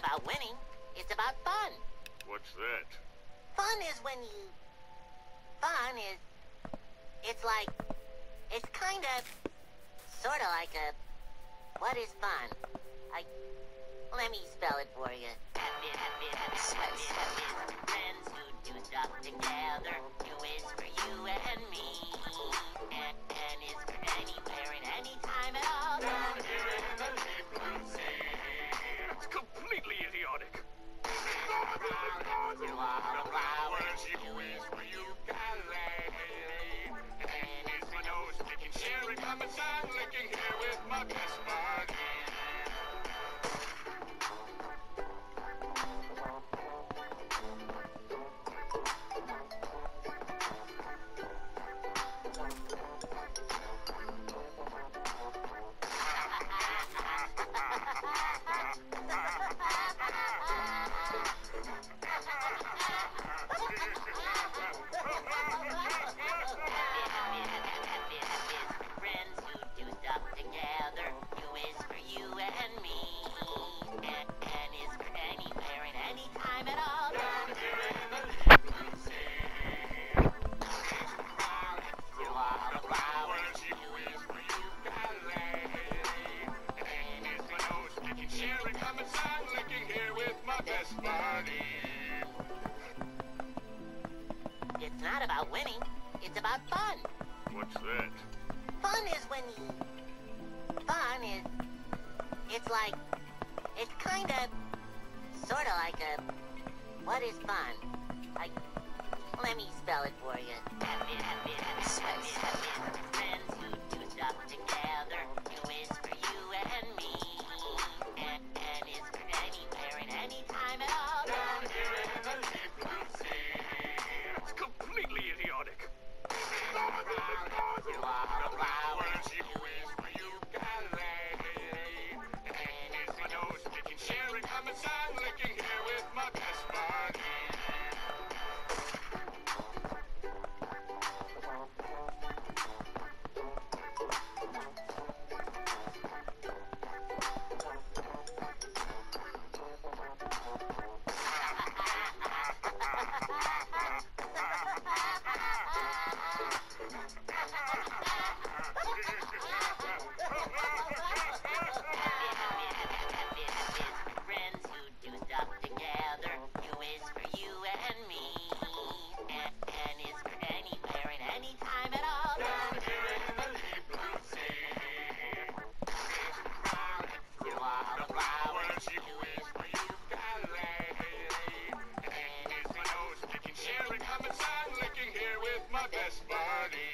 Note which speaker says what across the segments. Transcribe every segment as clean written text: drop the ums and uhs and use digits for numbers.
Speaker 1: about winning. It's about fun.
Speaker 2: What's that?
Speaker 1: Fun is when you... Fun is... It's like... It's kind of... Sort of like a... What is fun? Let me spell it for you. Friends who do stuff together. U is for you and me. N is for anywhere and any time at all.
Speaker 2: Down here in the deep blue sea. It's completely idiotic.
Speaker 1: Through all the flowers.
Speaker 2: U is for ukulele. N is for nose picking, sharing, coming, sound licking here with my best buddy.
Speaker 1: Friends who do stuff together. U is for you and me. N is for anywhere and any time at all.
Speaker 2: Down here in the deep blue sea.
Speaker 1: Through all the flowers.
Speaker 2: U is for ukulele. N is for nose picking, sharing, coming, sound licking here with my best buddy.
Speaker 1: It's not about winning. It's about fun.
Speaker 2: What's that?
Speaker 1: Fun is when you... Fun is... It's like... It's kind of... Sort of like a... What is fun? Let me spell it for you. Friends who do stuff together. U is for you and me. N is for anywhere and any time at all.
Speaker 2: Down here in the deep blue sea. It's completely idiotic.
Speaker 1: Through all the flowers.
Speaker 2: U is for ukulele. N is for nose picking, sharing, coming, sound licking here with my best buddy.
Speaker 1: Friends who do stuff together. U is for you and me. N is for anywhere and any time at all.
Speaker 2: Down here in the deep blue sea.
Speaker 1: Through all the flowers.
Speaker 2: U is for ukulele. N is for nose picking, sharing, coming, sound licking here with my best buddy.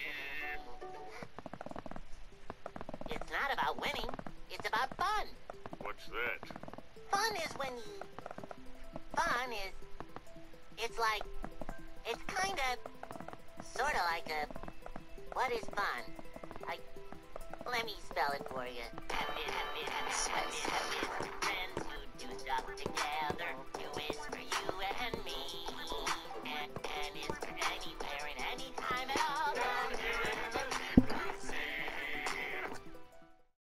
Speaker 1: It's not about winning. It's about fun.
Speaker 2: What's that?
Speaker 1: Fun is when you... Fun is... It's like... It's kind of... Sort of like a... What is fun? Let me spell it for you. Friends who do stuff together.